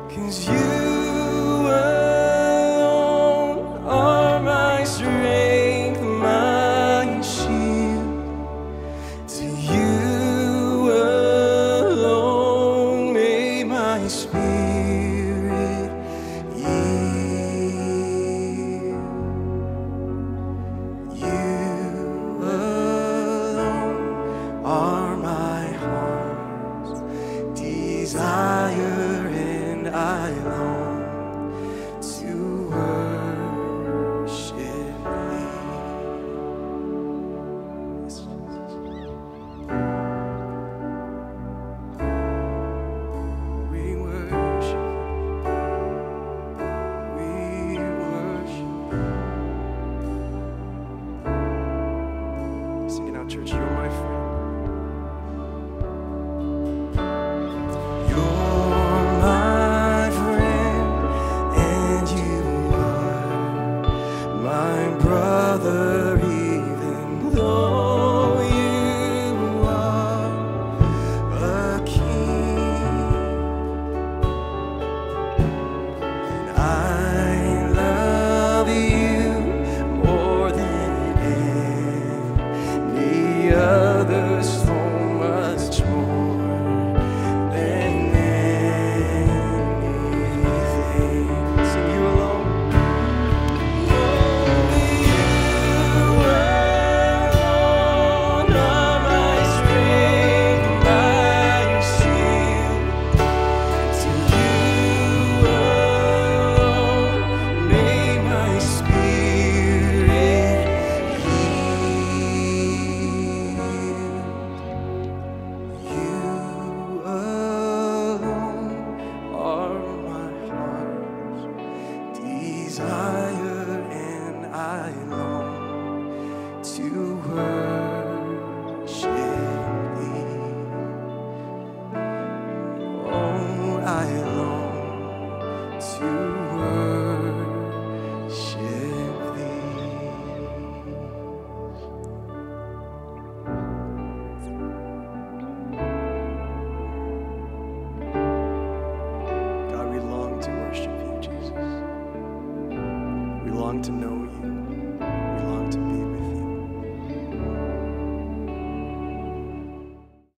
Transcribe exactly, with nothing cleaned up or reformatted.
'cause you alone are my strength, my shield. To you alone may my spirit yield. You alone are my heart's desire, and I long to worship thee. Yes, Jesus. We worship, we worship. Sing it out, church. You're my friend. You're my friend, and you are my brother, even though you are a king. And I love you more than any other, so much more than anything. Sing you alone. Only you alone are my strength, my shield. To you alone may my spirit yield. You alone are my heart's desire, and I long to worship thee. Oh, I long to worship thee. God, we long to worship you, Jesus. We long to know you.